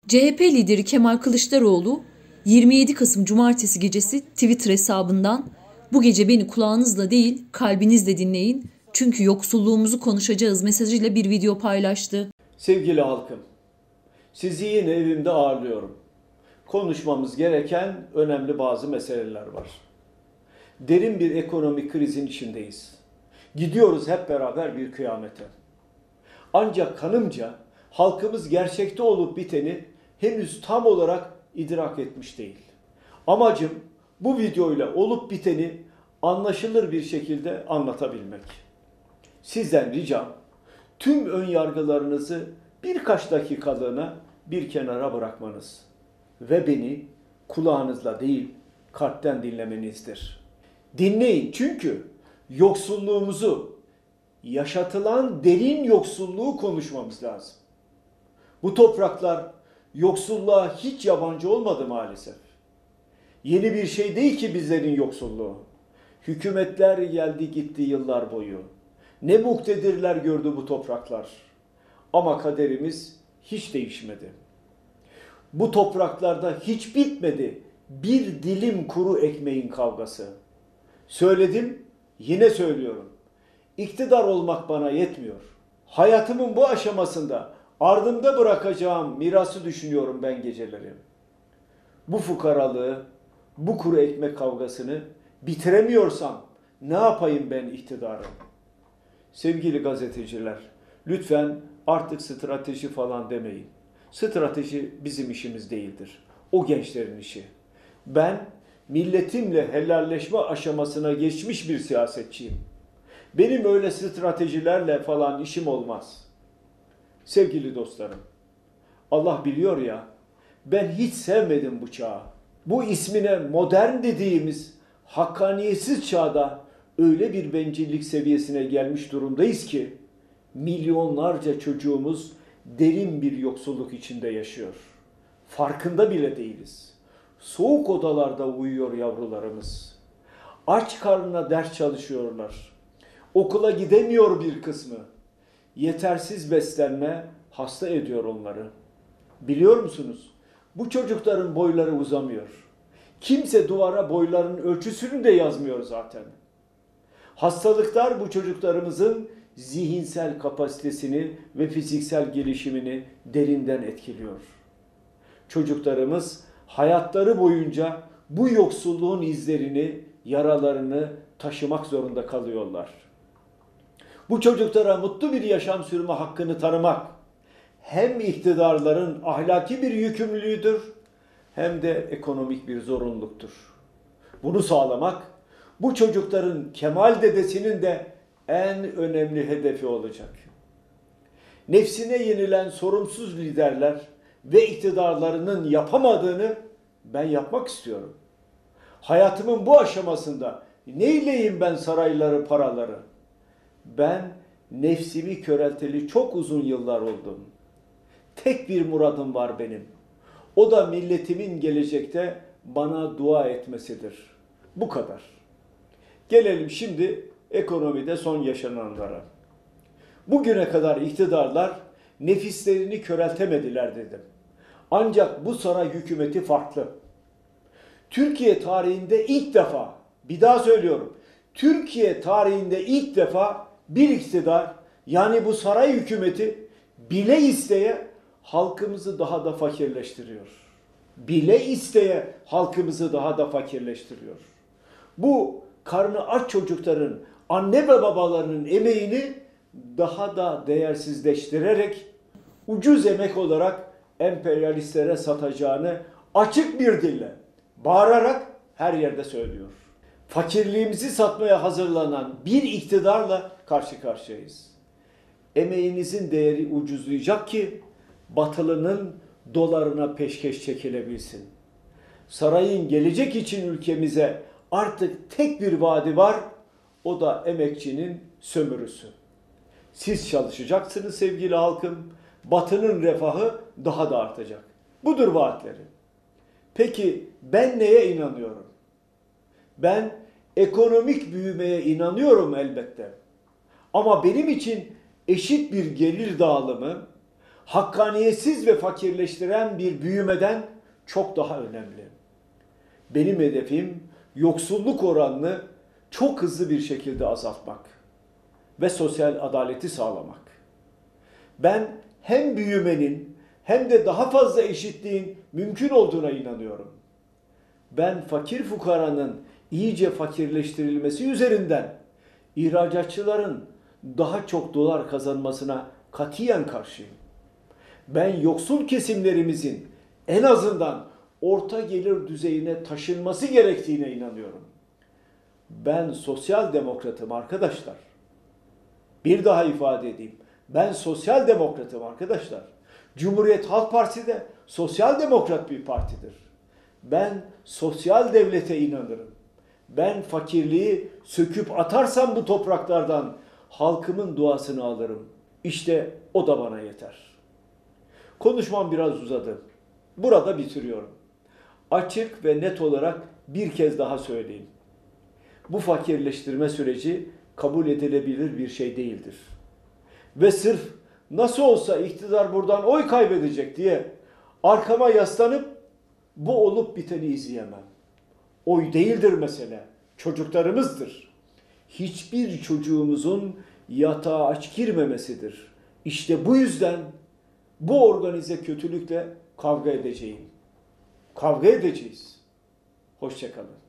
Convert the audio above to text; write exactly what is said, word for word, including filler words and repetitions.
C H P lideri Kemal Kılıçdaroğlu yirmi yedi Kasım Cumartesi gecesi Twitter hesabından "Bu gece beni kulağınızla değil kalbinizle dinleyin çünkü yoksulluğumuzu konuşacağız" mesajıyla bir video paylaştı. Sevgili halkım, sizi yine evimde ağırlıyorum. Konuşmamız gereken önemli bazı meseleler var. Derin bir ekonomik krizin içindeyiz. Gidiyoruz hep beraber bir kıyamete. Ancak kanımca halkımız gerçekte olup biteni henüz tam olarak idrak etmiş değil. Amacım bu videoyla olup biteni anlaşılır bir şekilde anlatabilmek. Sizden ricam tüm ön yargılarınızı birkaç dakikalığına bir kenara bırakmanız ve beni kulağınızla değil kalpten dinlemenizdir. Dinleyin çünkü yoksulluğumuzu, yaşatılan derin yoksulluğu konuşmamız lazım. Bu topraklar yoksulluğa hiç yabancı olmadı maalesef. Yeni bir şey değil ki bizlerin yoksulluğu. Hükümetler geldi gitti yıllar boyu. Ne muktedirler gördü bu topraklar. Ama kaderimiz hiç değişmedi. Bu topraklarda hiç bitmedi bir dilim kuru ekmeğin kavgası. Söyledim, yine söylüyorum. İktidar olmak bana yetmiyor. Hayatımın bu aşamasında ardımda bırakacağım mirası düşünüyorum ben geceleri. Bu fukaralığı, bu kuru ekmek kavgasını bitiremiyorsam ne yapayım ben iktidarım? Sevgili gazeteciler, lütfen artık strateji falan demeyin. Strateji bizim işimiz değildir. O gençlerin işi. Ben milletimle helalleşme aşamasına geçmiş bir siyasetçiyim. Benim öyle stratejilerle falan işim olmaz. Sevgili dostlarım, Allah biliyor ya, ben hiç sevmedim bu çağı. Bu ismine modern dediğimiz hakkaniyetsiz çağda öyle bir bencillik seviyesine gelmiş durumdayız ki, milyonlarca çocuğumuz derin bir yoksulluk içinde yaşıyor. Farkında bile değiliz. Soğuk odalarda uyuyor yavrularımız. Aç karnına ders çalışıyorlar. Okula gidemiyor bir kısmı. Yetersiz beslenme hasta ediyor onları. Biliyor musunuz? Bu çocukların boyları uzamıyor. Kimse duvara boylarının ölçüsünü de yazmıyor zaten. Hastalıklar bu çocuklarımızın zihinsel kapasitesini ve fiziksel gelişimini derinden etkiliyor. Çocuklarımız hayatları boyunca bu yoksulluğun izlerini, yaralarını taşımak zorunda kalıyorlar. Bu çocuklara mutlu bir yaşam sürme hakkını tanımak hem iktidarların ahlaki bir yükümlülüğüdür hem de ekonomik bir zorunluluktur. Bunu sağlamak bu çocukların Kemal dedesinin de en önemli hedefi olacak. Nefsine yenilen sorumsuz liderler ve iktidarlarının yapamadığını ben yapmak istiyorum. Hayatımın bu aşamasında neyleyim ben sarayları, paraları? Ben nefsimi körelteli çok uzun yıllar oldum. Tek bir muradım var benim. O da milletimin gelecekte bana dua etmesidir. Bu kadar. Gelelim şimdi ekonomide son yaşananlara. Bugüne kadar iktidarlar nefislerini köreltemediler dedim. Ancak bu saray hükümeti farklı. Türkiye tarihinde ilk defa, bir daha söylüyorum, Türkiye tarihinde ilk defa bir iktidar, yani bu saray hükümeti bile isteye halkımızı daha da fakirleştiriyor. Bile isteye halkımızı daha da fakirleştiriyor. Bu karnı aç çocukların, anne ve babalarının emeğini daha da değersizleştirerek ucuz emek olarak emperyalistlere satacağını açık bir dille, bağırarak her yerde söylüyor. Fakirliğimizi satmaya hazırlanan bir iktidarla karşı karşıyayız. Emeğinizin değeri ucuzlayacak ki batılının dolarına peşkeş çekilebilsin. Sarayın gelecek için ülkemize artık tek bir vaadi var, o da emekçinin sömürüsü. Siz çalışacaksınız sevgili halkım, batının refahı daha da artacak. Budur vaatleri. Peki ben neye inanıyorum? Ben ekonomik büyümeye inanıyorum elbette. Ama benim için eşit bir gelir dağılımı, hakkaniyetsiz ve fakirleştiren bir büyümeden çok daha önemli. Benim hedefim yoksulluk oranını çok hızlı bir şekilde azaltmak ve sosyal adaleti sağlamak. Ben hem büyümenin hem de daha fazla eşitliğin mümkün olduğuna inanıyorum. Ben fakir fukaranın iyice fakirleştirilmesi üzerinden ihracatçıların daha çok dolar kazanmasına katiyen karşıyım. Ben yoksul kesimlerimizin en azından orta gelir düzeyine taşınması gerektiğine inanıyorum. Ben sosyal demokratım arkadaşlar. Bir daha ifade edeyim. Ben sosyal demokratım arkadaşlar. Cumhuriyet Halk Partisi de sosyal demokrat bir partidir. Ben sosyal devlete inanırım. Ben fakirliği söküp atarsam bu topraklardan halkımın duasını alırım. İşte o da bana yeter. Konuşmam biraz uzadı. Burada bitiriyorum. Açık ve net olarak bir kez daha söyleyeyim. Bu fakirleştirme süreci kabul edilebilir bir şey değildir. Ve sırf nasıl olsa iktidar buradan oy kaybedecek diye arkama yaslanıp bu olup biteni izleyemem. Oy değildir mesele, çocuklarımızdır. Hiçbir çocuğumuzun yatağa aç girmemesidir. İşte bu yüzden bu organize kötülükle kavga edeceğim. Kavga edeceğiz. Hoşça kalın.